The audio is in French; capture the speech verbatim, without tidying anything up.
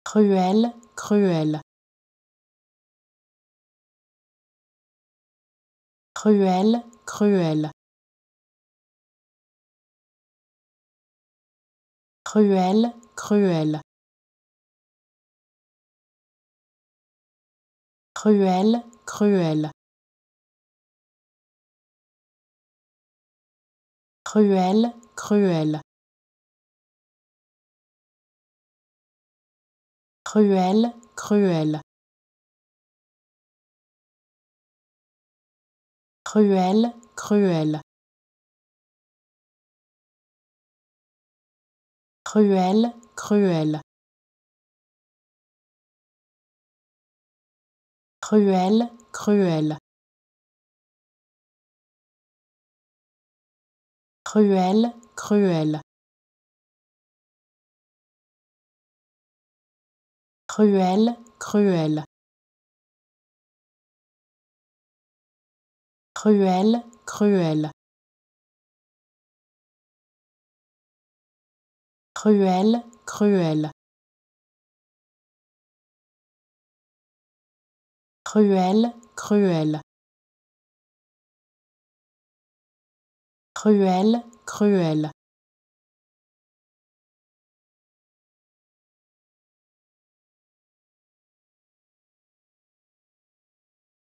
cruel, cruel. Cruel, cruel. Cruel, cruel. Cruel, cruel. Cruel, cruel. Cruel, cruel. Cruel, cruel. Cruel, cruel. Cruel, cruel. Cruel, cruel. Cruel, cruel. Cruel, cruel. Cruel, cruel. Cruel, cruel. Cruel, cruel.